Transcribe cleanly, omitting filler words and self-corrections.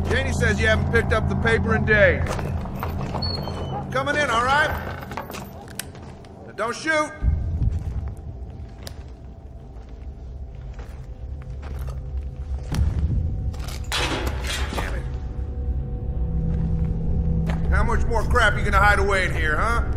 Janie says you haven't picked up the paper in days. Coming in, all right? Now don't shoot. Damn it. How much more crap you gonna hide away in here, huh?